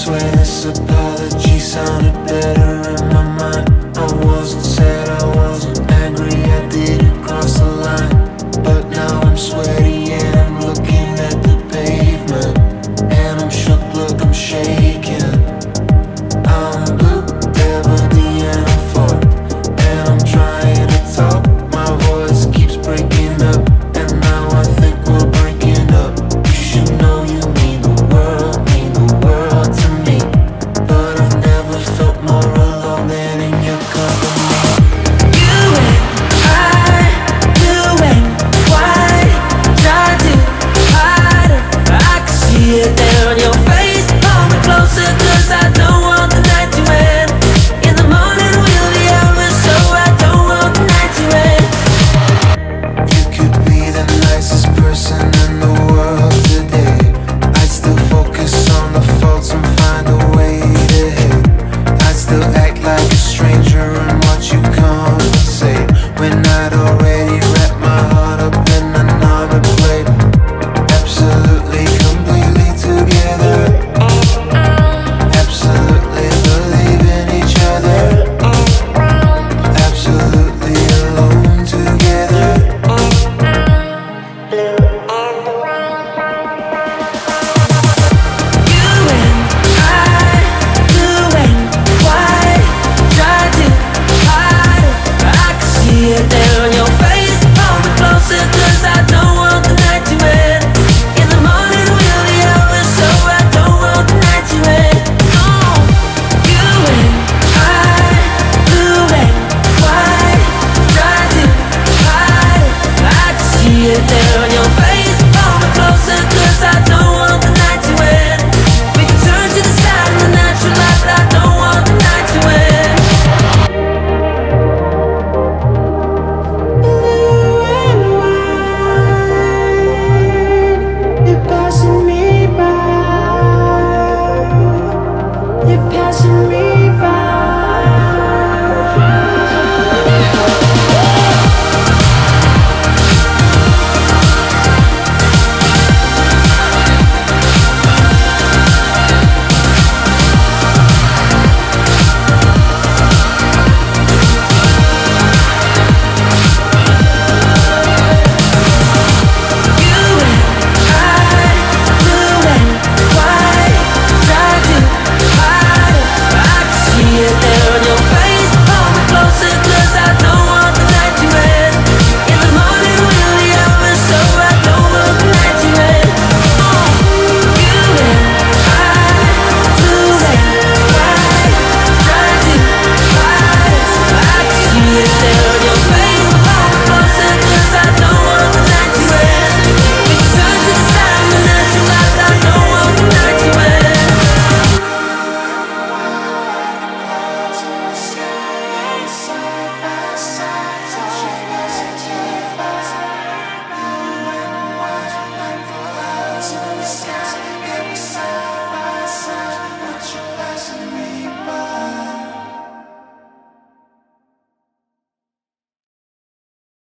swear this apology sounded better in my mind. I wasn't sad, I wasn't angry, I didn't cross the line. But now I'm sweaty and I'm looking at the pavement, and I'm shook, look, I'm shaking. I'm blue, dabadee, and I'm fucked, and I'm trying to talk, my voice keeps breaking up, and now I think we're breaking up. You should know you mean the world to me, but I've never felt more alone than in your company. You and why try to hide it? I can see it there on your face. Hold me closer, cause I don't want the night to end. In the morning we'll be over, so I don't want the night to end. You could be the nicest person